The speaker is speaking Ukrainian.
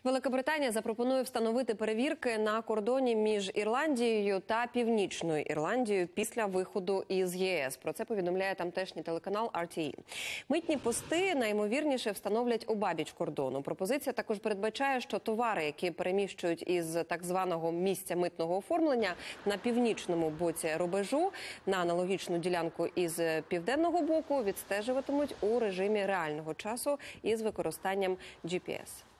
Великобританія запропонує встановити перевірки на кордоні між Ірландією та Північною Ірландією після виходу із ЄС. Про це повідомляє тамтешній телеканал RTE. Митні пости найімовірніше встановлять обабіч кордону. Пропозиція також передбачає, що товари, які переміщують із так званого місця митного оформлення на північному боці рубежу на аналогічну ділянку із південного боку, відстежуватимуть у режимі реального часу із використанням GPS.